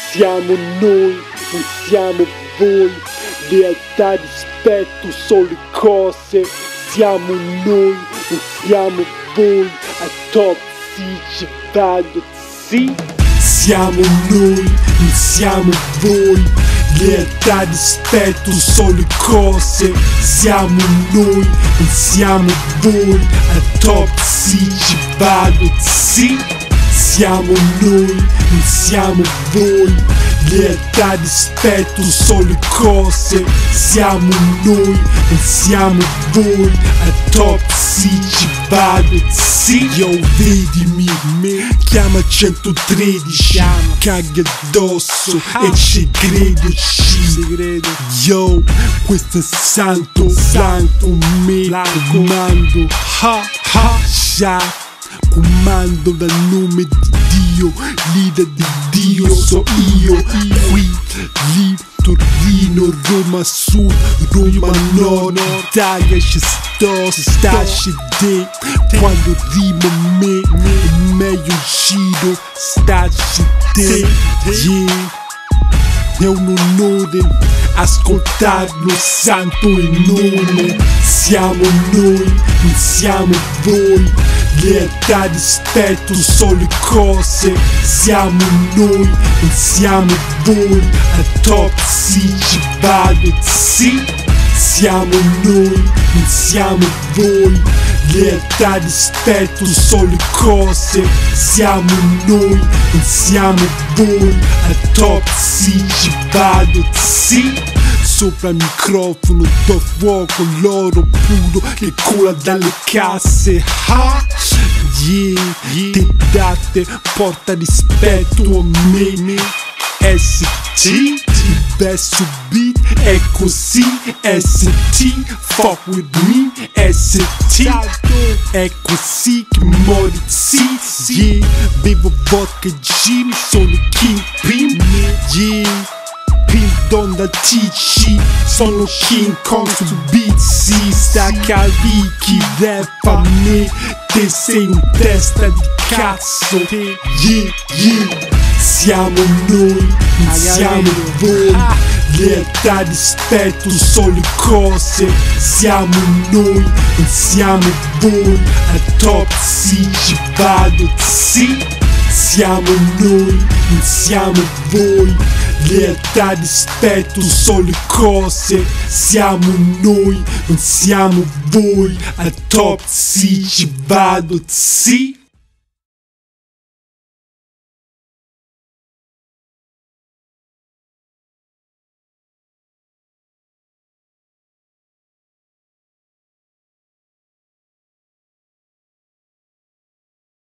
Siamo noi, non siamo voi, lealtà, rispetto, solo cose. Siamo noi, non siamo voi, a top sì, ci vado, sì. Siamo noi, non siamo voi, lealtà, rispetto, solo cose. Siamo noi, non siamo voi, a top sì, ci vado, sì. Siamo noi, non siamo voi, lealtà, rispetto, solo cose. Siamo noi, non siamo voi, a top sì, ci vado, sì. Yo, vedimi, chiama 113, caghi addosso e ci credo, Yo, questo è Santo Trafficante, comando, comando dal nome di Dio, leader di Dio, so io, qui, lì, Torino, Roma Sud, Roma Nord, Italia ci sto, stasci te, quando rimo me, è meglio giro, stasci te, yeah. È un onore ascoltarlo, santo e nome. Siamo noi, non siamo voi, lealtà, rispetto, solo cose. Siamo noi, non siamo voi, a top sì, ci vado, sì. Siamo noi, non siamo voi, lealtà, rispetto, solo cose. Siamo noi, non siamo voi, a top sì, ci vado, sì. Sopra il microfono do fuoco, l'oro puro che cola dalle casse. Te date, porta rispetto a me. ST, il verso beat è così. ST, fuck with me. ST, è così che muori, sì, yeah. Bevo vodka e gin, sono Kingpin, yeah. Pildon da TC, sono King Kong su beat, sì. Stacca Vicky, rap a me, te sei un testa di cazzo, yeah, yeah. Siamo noi, non siamo voi, lealtà, rispetto, solo cose. Siamo noi, non siamo voi, a top sì, ci vado, sì. Siamo noi, non siamo voi, lealtà, rispetto, solo cose. Siamo noi, non siamo voi, a top sì, ci vado, sì.